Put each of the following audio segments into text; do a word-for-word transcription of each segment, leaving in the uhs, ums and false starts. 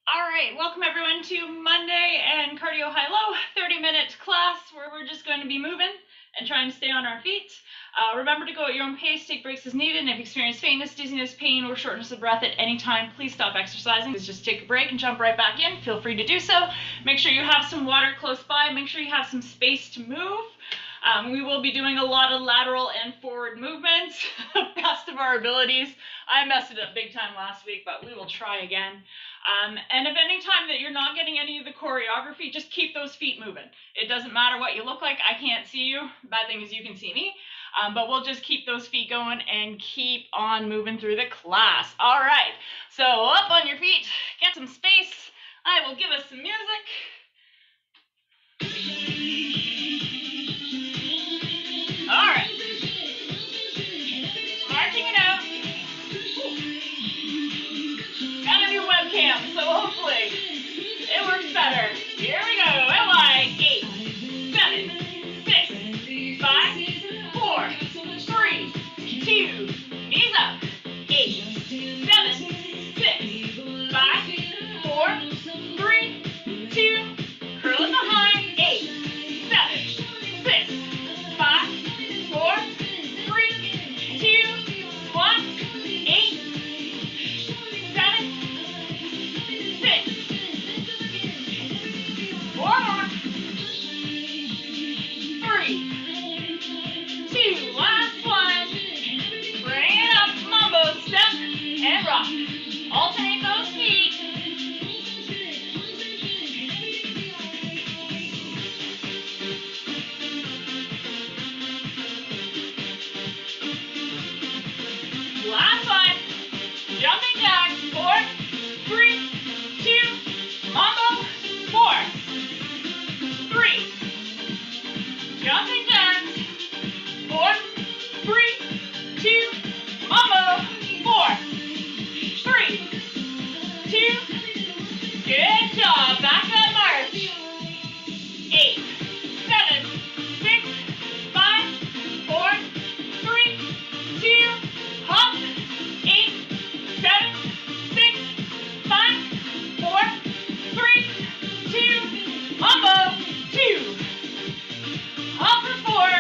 All right, welcome everyone to Monday and Cardio High-Low, thirty minute class where we're just going to be moving and trying to stay on our feet. Uh, remember to go at your own pace, take breaks as needed, and if you experience faintness, dizziness, pain, or shortness of breath at any time, please stop exercising. Just take a break and jump right back in. Feel free to do so. Make sure you have some water close by. Make sure you have some space to move. Um, we will be doing a lot of lateral and forward movements, best of our abilities. I messed it up big time last week, but we will try again. Um, and if any time that you're not getting any of the choreography, just keep those feet moving. It doesn't matter what you look like. I can't see you. Bad thing is you can see me. Um, but we'll just keep those feet going and keep on moving through the class. All right, so up on your feet, get some space. I will give us some music. All right, marching it out. Got a new webcam, so hopefully it works better. Here we go. L I eight, seven, six, five, four, three, two, knees up. Eight, seven, six, five, four, three, two, curl it behind. Eight, seven, six, five, four, three, two, one. Eight, seven, six. Four more. Three, two, last one. Bring it up, mambo step and rock. Alternate those feet. Last one. Jumping jacks. Four, three, two, mambo. Four, three. Jumping jacks. Four, three, two, mambo. Four, three, two. Good job. Back that march. Eight, seven, six, five, four, three, two, hop. Eight, seven, six, five, four, three, two, mambo. Two. Hop for four.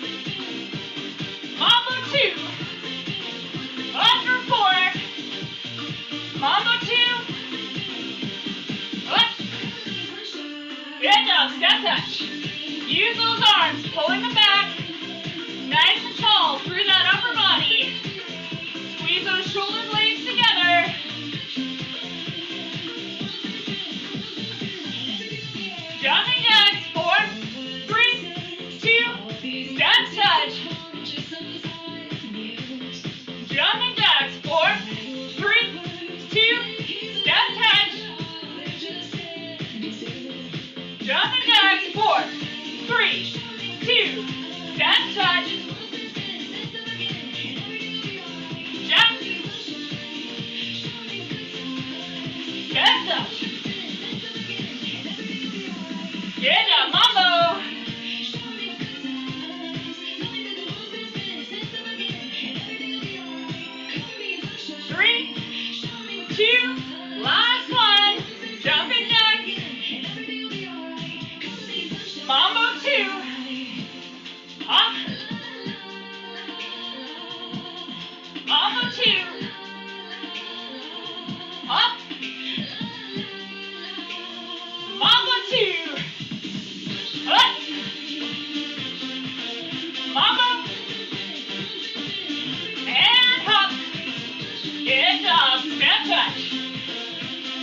Mambo two. Up for four. Mambo two. Up. Good job. Step touch. Use those arms, pulling them back. Nice and tall through that upper body. Squeeze those shoulder blades together. Jumping jacks. Four, three, two, step touch. Jumping jacks. Four, three, two, step touch. Jumping jacks. Four, three, two, step touch. Jump. Step touch. Good job, mambo. Three, two, last one. Jumping jacks. Mambo two. Hop. Mambo two. Hop. Mambo two. Up. Mambo. And hop. Good job. Step touch.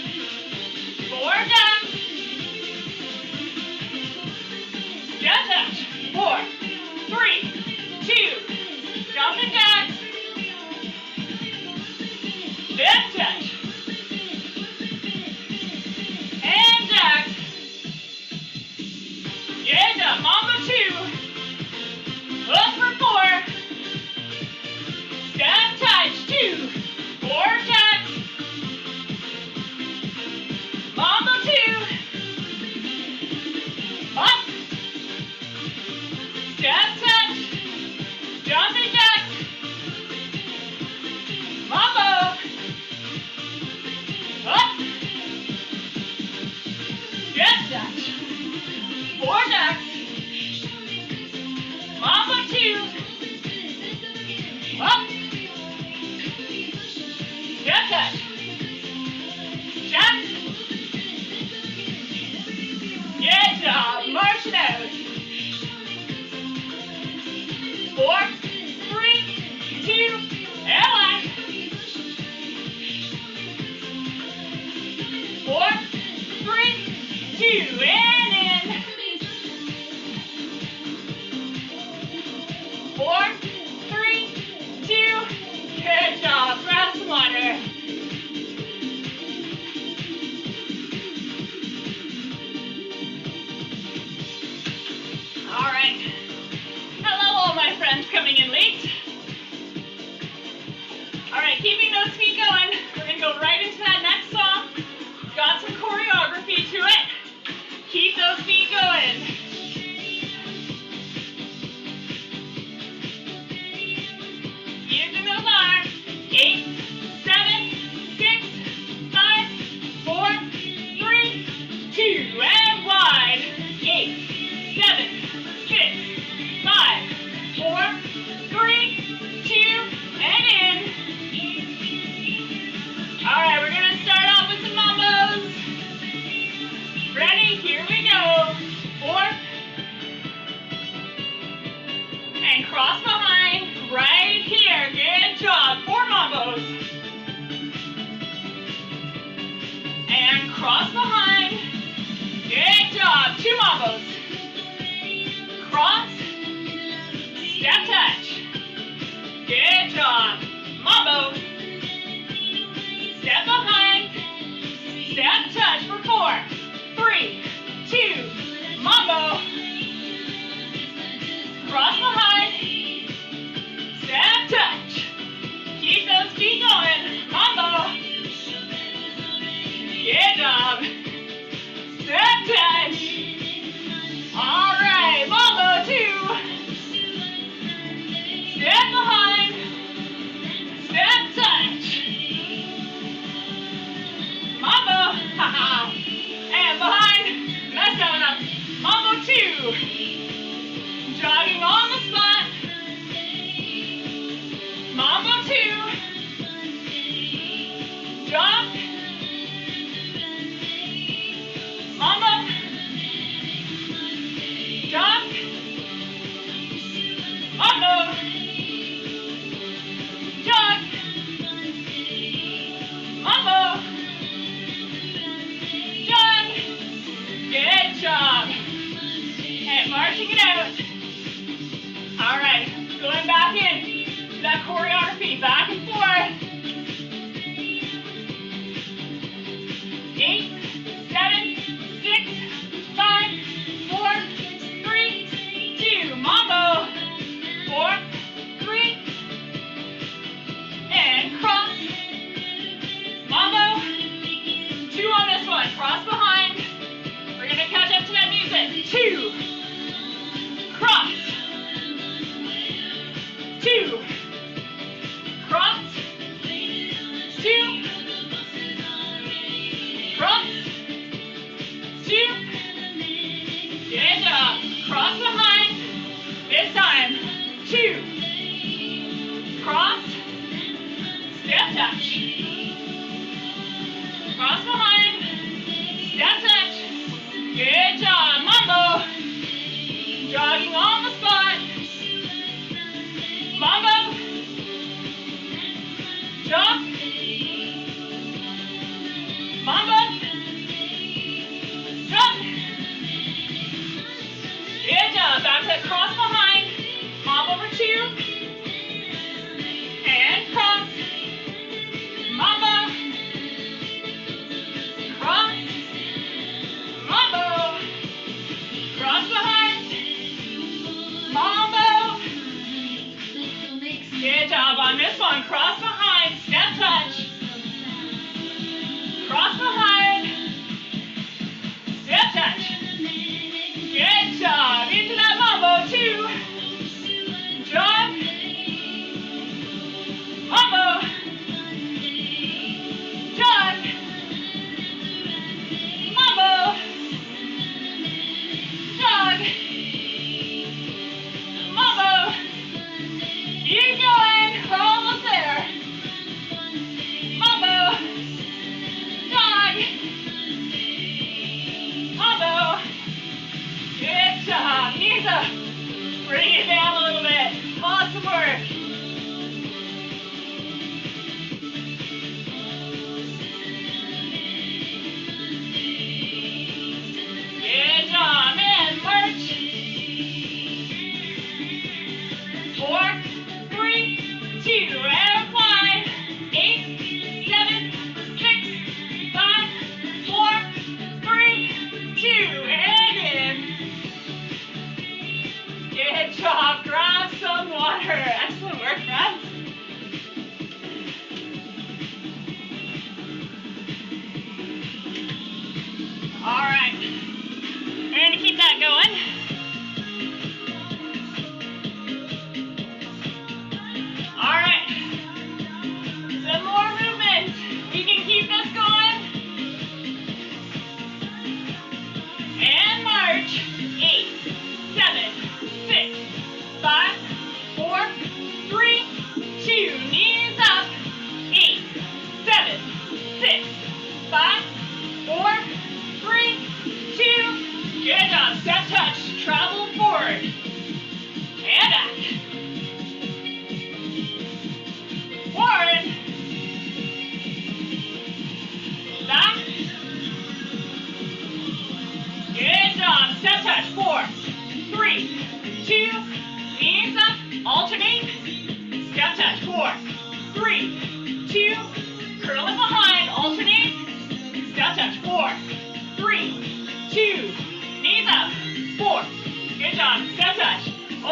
four, three, two, and in. Four, three, two, good job. Grab some water. All right. Hello, all my friends coming in late. All right, keeping those feet going. We're gonna go right into that next song. It's got some choreography to it. Keep those feet going. Using those arms. Eight, seven, six, five, four, three, two, and wide. Eight, seven, six, five, four, three, two, and in. All right, we're gonna start off with some mambos. Ready? Here we go. Four. And cross behind, right here. Good job. Four mambos. And cross behind. Good job. Two mambos. Cross. Step touch. Good job. Mambo. Step behind. Step touch for four. Three. Two. Mambo. Cross behind. Step touch. Keep those feet going. Mambo. Good job. Step touch.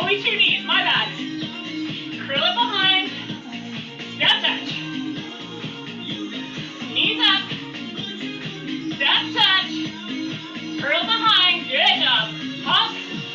always two knees, my bad. Curl it behind. Step touch. Knees up. Step touch. Curl behind. Good job. Hop.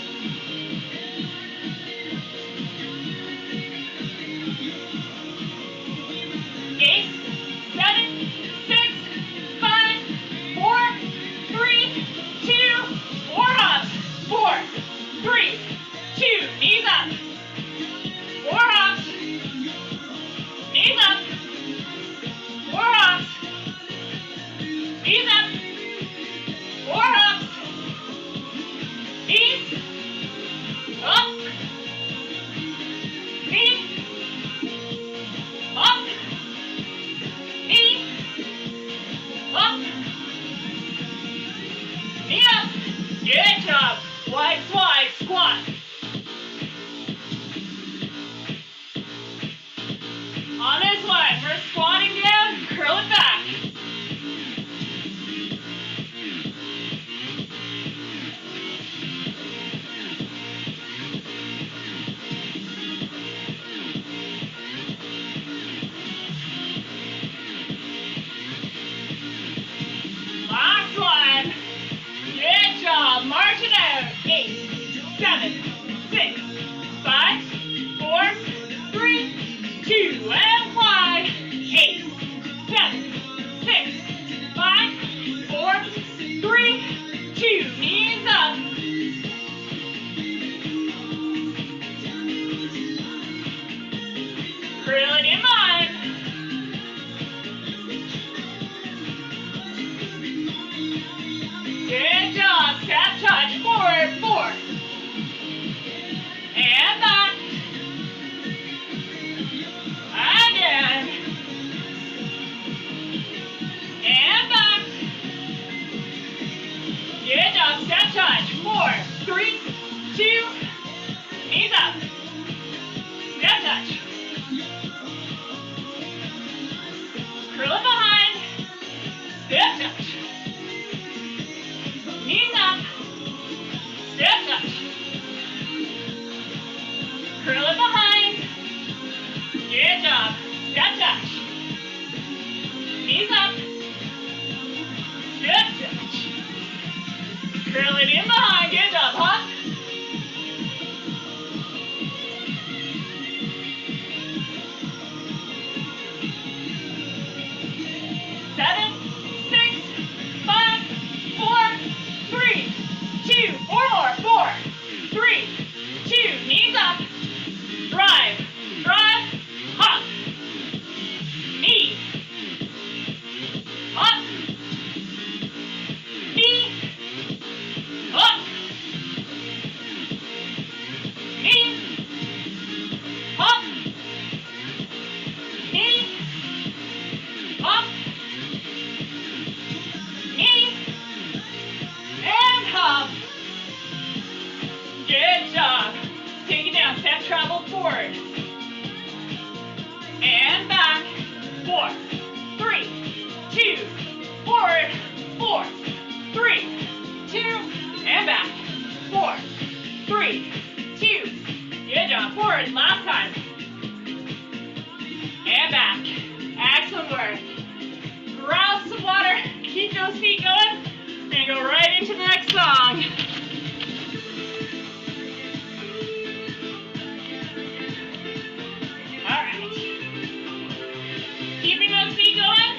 Eight, seven, six, five, four, three, two, four hops. Four, three, two, knees up. Four hops. Knees up. Four hops. Knees up. Four hops. Knees up. Knee up. Knee up. Knee up. Good job. Wide slide squat. On this one, we're squatting down, curl it back. Last one. Good job. March it out. Eight, seven, six, five, four, three, two, and five. Eight, seven, six, five, four, three, two. Knees up. Curl it in behind. Good job. Step touch. Forward, four. And back. Again. And back. Good job. Step touch. Four, three, two. Knees up. Step touch. Curl it behind. Step touch. Knees up. Step touch. Curl it behind. Good job. Step touch. Knees up. Step touch. Curl it in behind. Good job. Hop. Seven, six, five, four, three, two, four more. Four, three, two. Knees up. Drive. Drive. Hop. Knee. Up. Knee. Up. Knee. Up. Knee. Up. Knee. And hop. Good job. Take it down. Step travel forward. And back. Four, three, two, forward. Four, three, two, and back. Four, three, two. Good job. Forward. Last time. And back. Excellent work. Grab some water. Keep those feet going. We're going to go right into the next song. Keeping those feet going.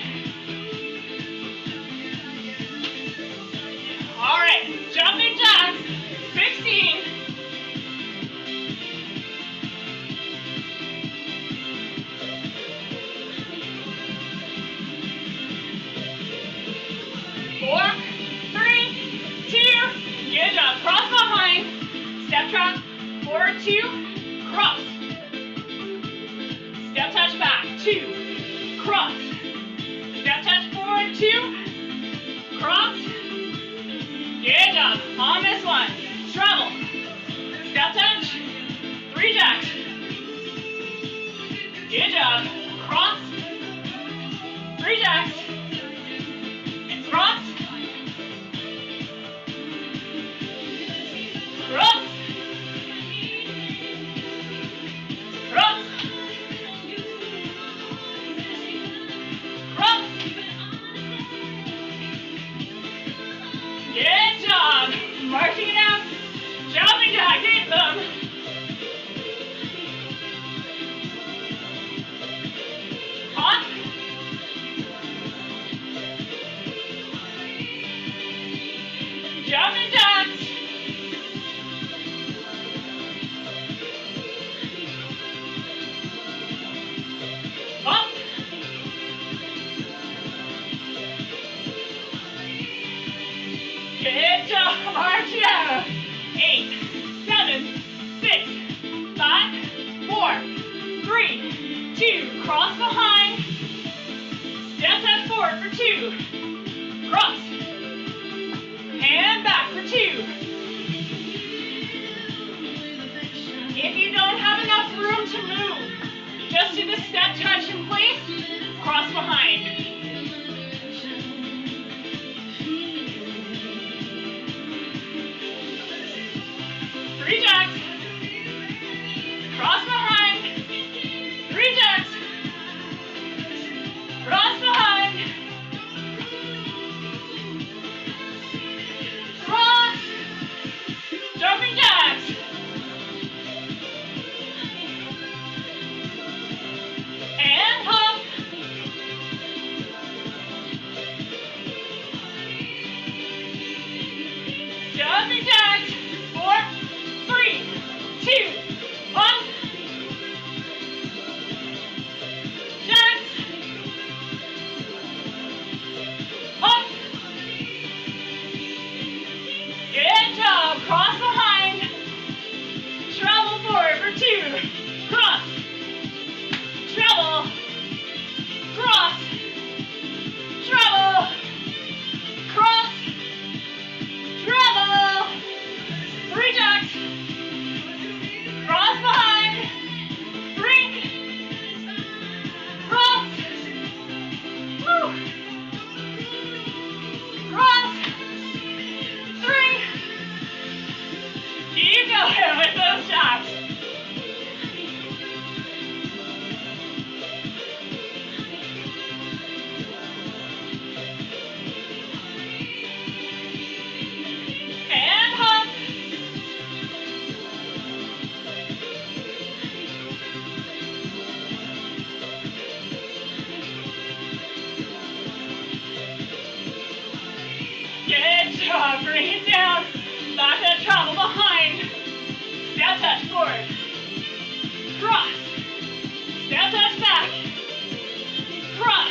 All right, jumping jacks, sixteen. Four, three, two. Good job. Cross behind. Step trap. Four, two. Cross. Step touch back. Two. Cross. Step touch forward, two. Cross. Good job. On this one. Travel. Step touch. Three jacks. Good job. Cross. Three jacks. And cross. Cross. Marching it out. Jumping jack, keep them. Hop. Jumping jacks. Up. Good job. March it out. Eight, seven, six, five, four, three, two. Cross behind. Step that forward for two. Cross. And back for two. If you don't have enough room to move, just do the step touch in place, cross behind. Three jacks. Cross behind. Three jacks. Cross behind. Cross. Jumping jacks. And hop. Jumping jacks. Four, three, two, one. Jacks. Hop. Good job. Cross behind. Travel forward for two. Cross. Travel. Cross. Travel. Cross. Travel. Three jacks. Cross behind. Three. Cross. Woo. Cross. Three. Keep going with those jacks. And hop. Good job. Bring it down. Back that travel behind. Step touch forward. Cross. Step touch back. Cross.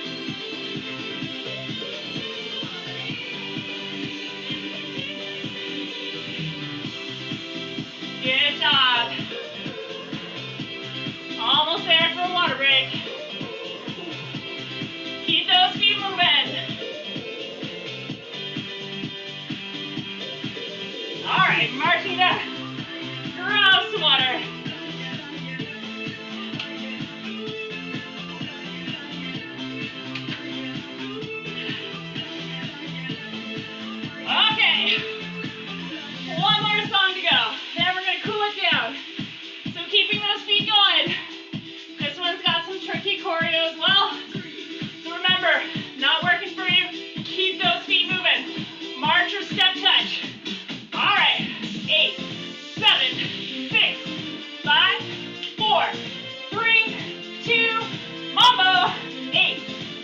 Good job. Almost there for a water break. Keep those feet moving. All right, marching down. Grab some water. Okay. One more song to go. Then we're going to cool it down. So keeping those feet going. This one's got some tricky choreo as well. So remember, not working for you. Keep those feet moving. March or step touch. All right. Eight, seven, six, five, four, three, two, mambo. Eight.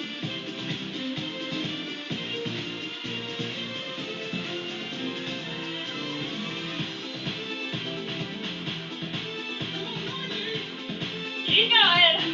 Keep going.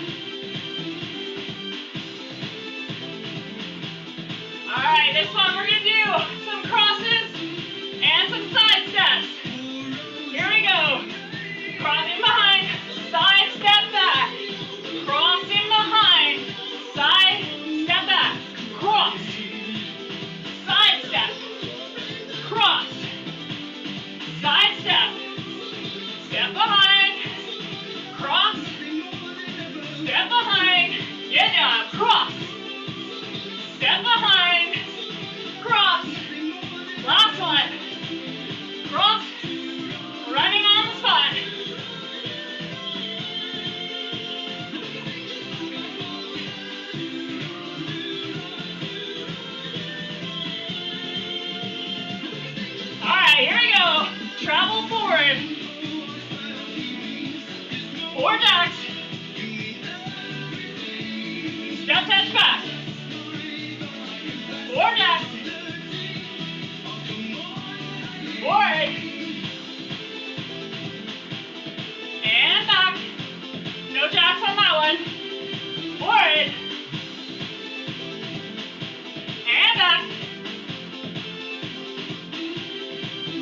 All right, this one we're gonna do some crosses and some side steps. Here we go. Cross in behind, side step back. Cross in behind, side step back. Cross. Side step. Cross. Side step. Step behind. Cross. Step behind. Good job. Cross. Step behind. Cross.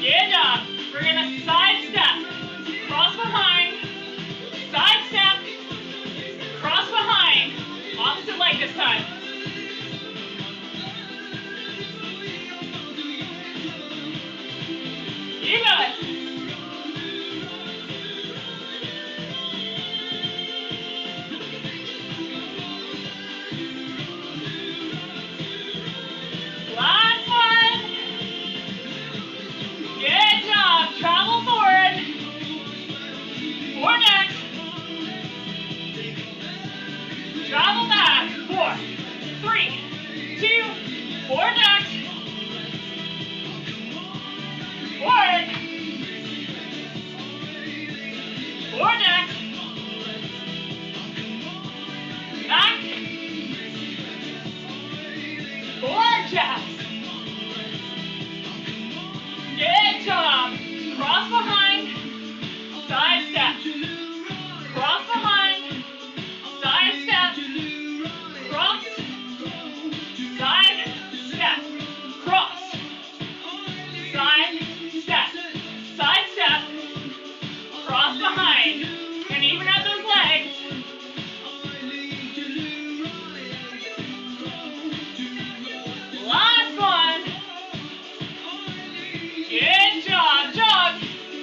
Good job. We're gonna side step, cross behind, side step, cross behind, opposite leg this time. Keep going. Last one. Good job. Travel forward. Four next. Travel back. Four, three, two, four next. Forward. Four next. Back. Four jabs. Good job. Cross behind, side step. Cross behind, side step. Cross, side step. Cross, side step. Side step. Cross behind. And even out those legs. Last one. Good job, jog.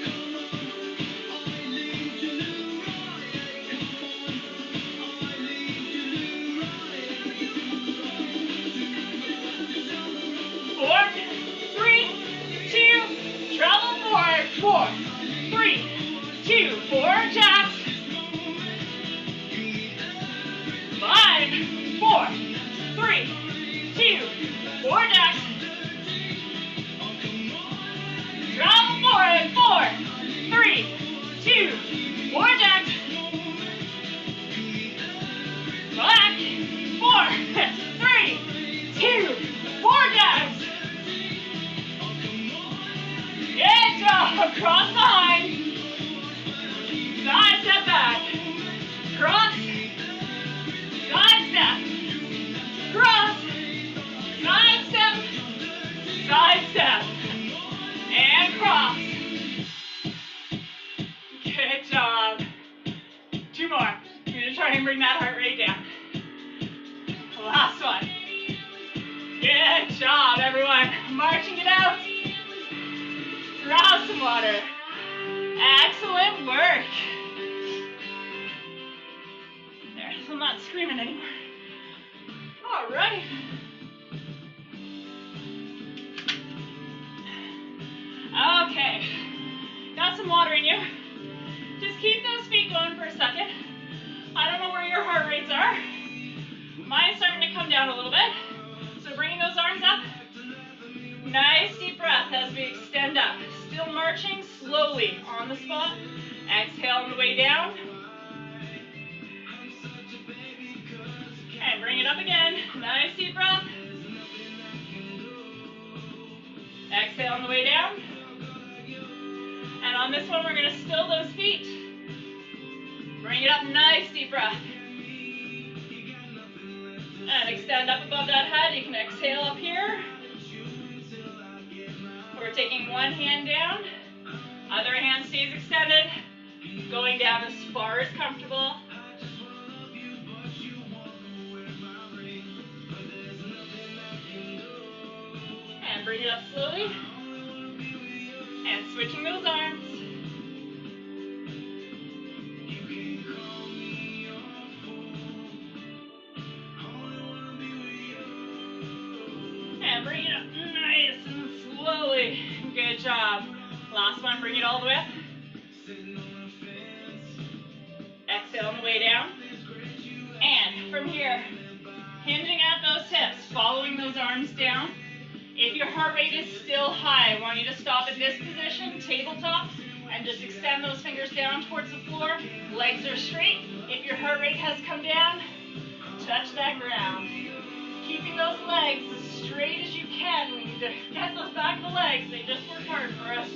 Four, three, two, travel forward. Four, three, two, four, jabs. Five, four, three, two, four, jabs. Travel forward, four, three, two, four, jacks. Back, four, three, two, four, jacks. Good job. Cross behind. Side step back. Cross. Side step. Cross. Side step. Side step. And cross. Good job. Two more. I'm going to try and bring that heart rate down. Last one. Good job, everyone. Marching it out. Grab some water. Excellent work. There, so I'm not screaming anymore. All right. Okay, got some water in you. Just keep those feet going for a second. I don't know where your heart rates are. Mine's starting to come down a little bit. So bringing those arms up. Nice deep breath as we extend up. Still marching slowly on the spot. Exhale on the way down. And bring it up again. Nice deep breath. Exhale on the way down. And on this one, we're going to still those feet. Bring it up, nice deep breath. And extend up above that head. You can exhale up here. We're taking one hand down. Other hand stays extended. Going down as far as comfortable. And bring it up slowly. And switching those arms. And bring it up nice and slowly. Good job. Last one, bring it all the way up. Exhale on the way down. And from here, hinging at those hips, following those arms down. If your heart rate is still high, I want you to stop at this position, tabletop, and just extend those fingers down towards the floor. Legs are straight. If your heart rate has come down, touch that ground. Keeping those legs as straight as you can. We need to get those back of the legs. They just work hard for us.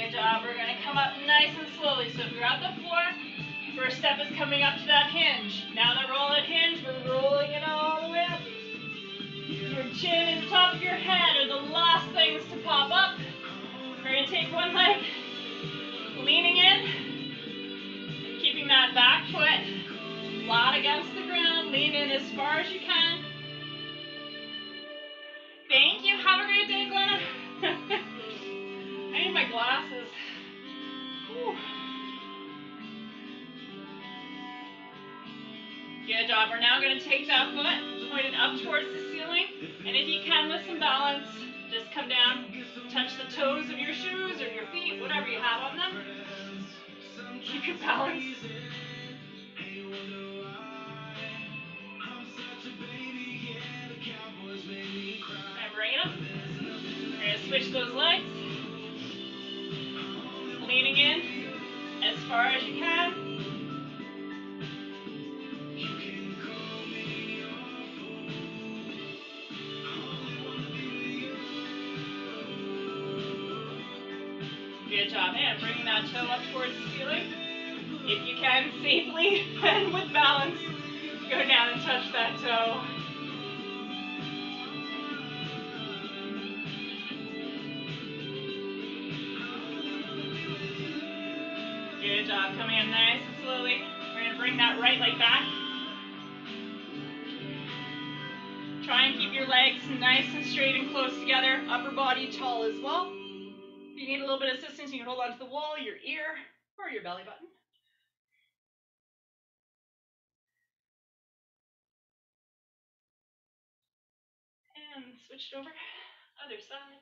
Good job. We're going to come up nice and slowly. So if you're at the floor, first step is coming up to that hinge. Now that we're all at hinge, we're rolling it all the way up. Your chin and the top of your head are the last things to pop up. We're going to take one leg, leaning in, keeping that back foot flat against the ground. Lean in as far as you can. Thank you. Have a great day, Glenna. I need my glasses. Whew. Good job. We're now going to take that foot, point it up towards the ceiling, and if you can with some balance, just come down, touch the toes of your shoes or your feet, whatever you have on them. Keep your balance. And bring it up. We're going to switch those legs. Leaning in as far as you can. Good job. And bringing that toe up towards the ceiling. If you can, safely and with balance, go down and touch that toe. Good job. Coming in nice and slowly. We're going to bring that right leg back. Try and keep your legs nice and straight and close together. Upper body tall as well. If you need a little bit of assistance, you can hold onto the wall, your ear, or your belly button. And switch it over. Other side.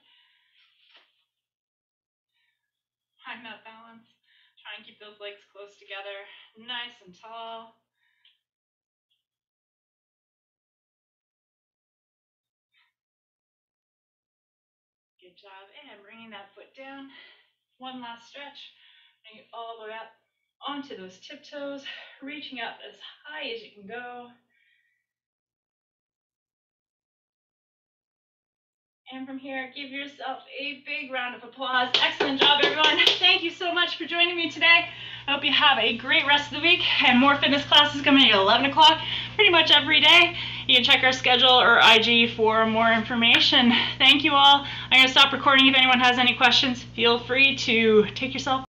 Find that balance. Try and keep those legs close together, nice and tall. Good job. And bringing that foot down. One last stretch. Bring it all the way up onto those tiptoes, reaching up as high as you can go. And from here, give yourself a big round of applause. Excellent job, everyone. Thank you so much for joining me today. I hope you have a great rest of the week, and more fitness classes coming at eleven o'clock pretty much every day. You can check our schedule or I G for more information. Thank you all. I'm going to stop recording. If anyone has any questions, feel free to take yourself